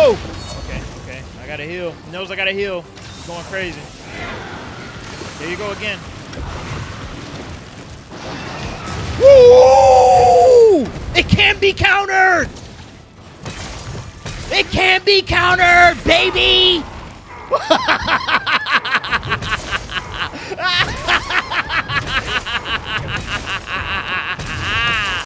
No! Okay, okay. I gotta heal. He knows I gotta heal. He's going crazy. There you go again. Woo! It can be countered! It can be countered, baby!